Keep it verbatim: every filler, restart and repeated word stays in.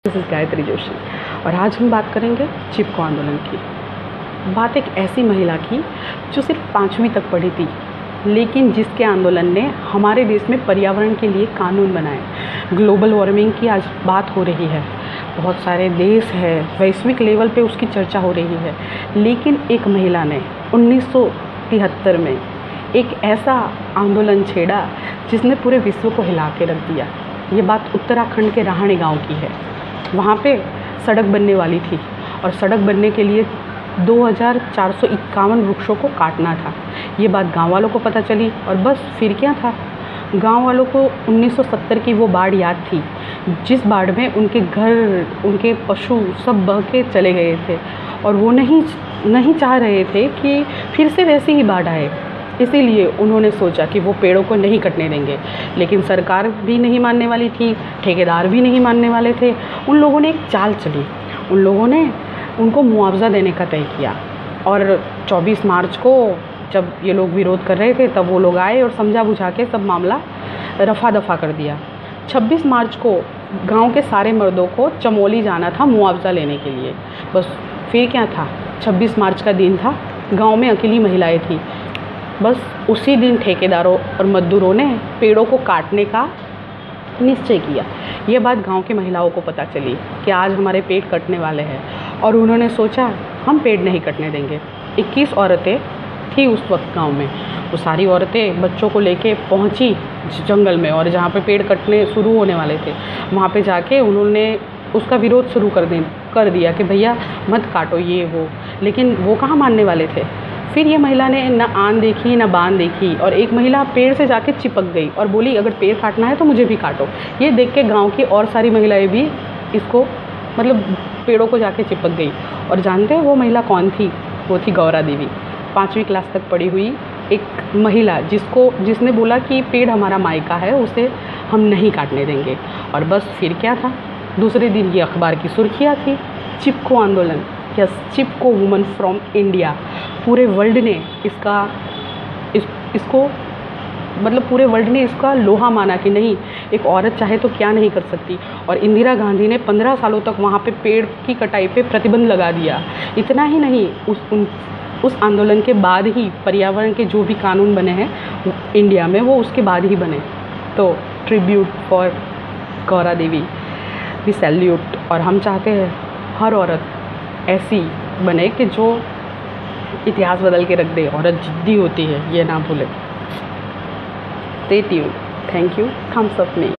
This is Gayatri Joshi और आज हम बात करेंगे चिपको आंदोलन की। बात एक ऐसी महिला की जो सिर्फ पाँचवीं तक पढ़ी थी, लेकिन जिसके आंदोलन ने हमारे देश में पर्यावरण के लिए कानून बनाए। ग्लोबल वार्मिंग की आज बात हो रही है, बहुत सारे देश है, वैश्विक लेवल पे उसकी चर्चा हो रही है, लेकिन एक महिला ने उन्नीस सौ तिहत्तर में एक ऐसा आंदोलन छेड़ा जिसने पूरे विश्व को हिला के रख दिया। ये बात उत्तराखंड के rahne गांव की है। वहाँ पे सड़क बनने वाली थी और सड़क बनने के लिए दो हज़ार चार सौ इक्यावन वृक्षों को काटना था। ये बात गांव वालों को पता चली और बस फिर क्या था, गांव वालों को उन्नीस सौ सत्तर की वो बाढ़ याद थी, जिस बाढ़ में उनके घर, उनके पशु सब बह के चले गए थे और वो नहीं नहीं चाह रहे थे कि फिर से वैसी ही बाढ़ आए। इसीलिए उन्होंने सोचा कि वो पेड़ों को नहीं कटने देंगे, लेकिन सरकार भी नहीं मानने वाली थी, ठेकेदार भी नहीं मानने वाले थे। उन लोगों ने एक चाल चली, उन लोगों ने उनको मुआवजा देने का तय किया और चौबीस मार्च को जब ये लोग विरोध कर रहे थे तब वो लोग आए और समझा बुझा के सब मामला रफा दफा कर दिया। छब्बीस मार्च को गांव के सारे मर्दों को चमोली जाना था मुआवजा लेने के लिए। बस फिर क्या था, छब्बीस मार्च का दिन था, गांव में अकेली महिलाएं थी। बस उसी दिन ठेकेदारों और मजदूरों ने पेड़ों को काटने का निश्चय किया। ये बात गांव की महिलाओं को पता चली कि आज हमारे पेड़ कटने वाले हैं और उन्होंने सोचा हम पेड़ नहीं कटने देंगे। इक्कीस औरतें थी उस वक्त गांव में। वो सारी औरतें बच्चों को लेके पहुंची जंगल में और जहाँ पे पेड़ कटने शुरू होने वाले थे वहाँ पे जाके उन्होंने उसका विरोध शुरू कर दे कर दिया कि भैया मत काटो ये वो, लेकिन वो कहाँ मानने वाले थे। फिर ये महिला ने न आन देखी न बान देखी और एक महिला पेड़ से जाके चिपक गई और बोली अगर पेड़ काटना है तो मुझे भी काटो। ये देख के गांव की और सारी महिलाएं भी इसको मतलब पेड़ों को जाके चिपक गई। और जानते हैं वो महिला कौन थी? वो थी गौरा देवी, पाँचवीं क्लास तक पढ़ी हुई एक महिला जिसको जिसने बोला कि पेड़ हमारा मायका है, उसे हम नहीं काटने देंगे। और बस फिर क्या था, दूसरे दिन ये अखबार की सुर्खियाँ थी, चिपको आंदोलन, yes Chipko woman from India. पूरे वर्ल्ड ने इसका इस इसको मतलब पूरे वर्ल्ड ने इसका लोहा माना कि नहीं, एक औरत चाहे तो क्या नहीं कर सकती। और इंदिरा गांधी ने पंद्रह सालों तक वहाँ पे पेड़ की कटाई पे प्रतिबंध लगा दिया। इतना ही नहीं, उस उन, उस आंदोलन के बाद ही पर्यावरण के जो भी कानून बने हैं इंडिया में वो उसके बाद ही बने। तो tribute for Gaura Devi, we salute. और हम चाहते हैं हर औरत ऐसी बने कि जो इतिहास बदल के रख दे। औरत जिद्दी होती है, ये ना भूले। Stay tuned. Thank you. Thumbs up me.